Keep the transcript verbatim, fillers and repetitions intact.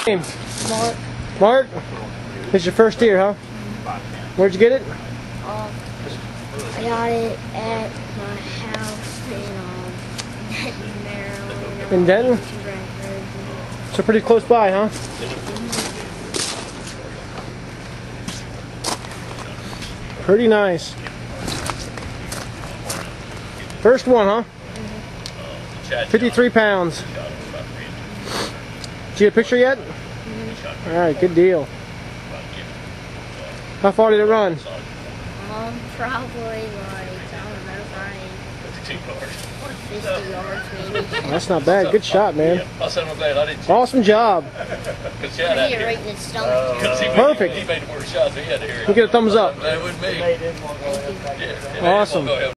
Name? Mark. Mark? This is your first deer, huh? Where'd you get it? Um, I got it at my house in um, Denton, Maryland. In Denton? So pretty close by, huh? Pretty nice. First one, huh? fifty-three pounds. Did you get a picture yet? Mm-hmm. Alright, good deal. How far did it run? Um, probably like, I don't know, probably fifty yards maybe. Oh, that's not bad. Good shot, man. Awesome job. I hit it right in the stomach. Perfect. He made more shots. He had to hear it. You get a thumbs up. That would be. Awesome.